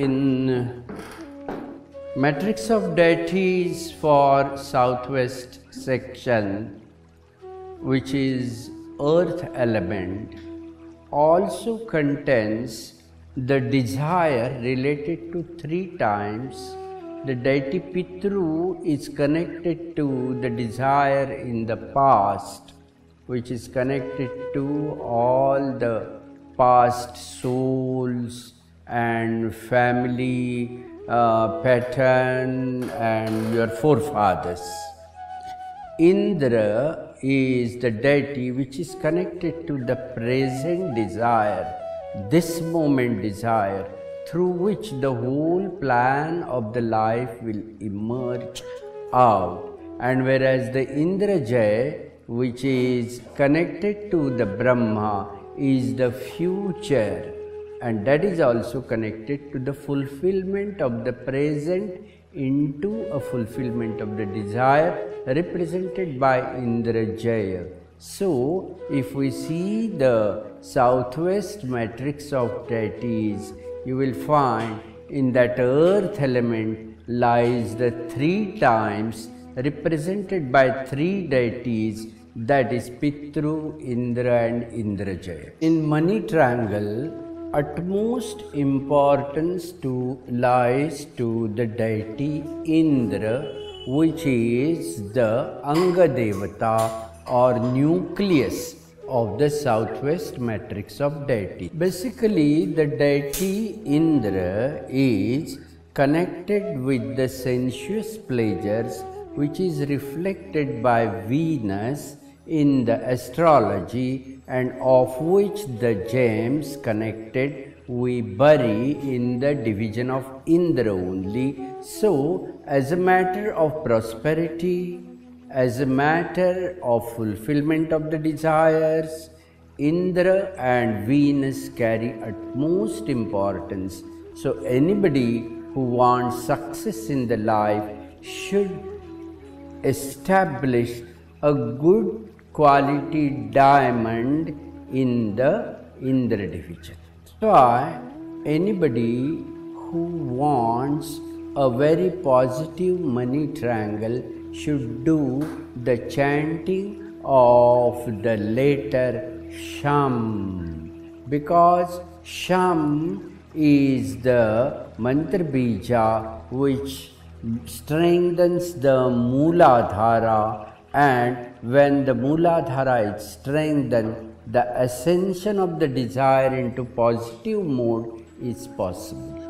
in Matrix of Deities for Southwest section, which is earth element, also contains the desire related to 3 times. The deity Pitru is connected to the desire in the past, which is connected to all the past souls and family pattern and your forefathers. Indra is the deity which is connected to the present desire, this moment desire, through which the whole plan of the life will emerge out. And whereas the Indrajaya, which is connected to the Brahma, is the future, and that is also connected to the fulfillment of the present into a fulfillment of the desire, represented by Indrajaya. So, if we see the Southwest matrix of deities, you will find in that earth element lies the 3 times represented by 3 deities, that is Pitru, Indra and Indrajaya. In money triangle, utmost importance lies to the deity Indra, which is the Anga Devata or nucleus of the Southwest matrix of deity. Basically, the deity Indra is connected with the sensuous pleasures, which is reflected by Venus in the astrology, and of which the gems connected we bury in the division of Indra only. So, as a matter of prosperity, as a matter of fulfillment of the desires, Indra and Venus carry utmost importance. So, anybody who wants success in the life should establish a good quality diamond in the Indra division. So, anybody who wants a very positive money triangle should do the chanting of the letter Sham, because Sham is the mantra bija which strengthens the Mooladhara, and when the Mooladhara is strengthened, the ascension of the desire into positive mode is possible.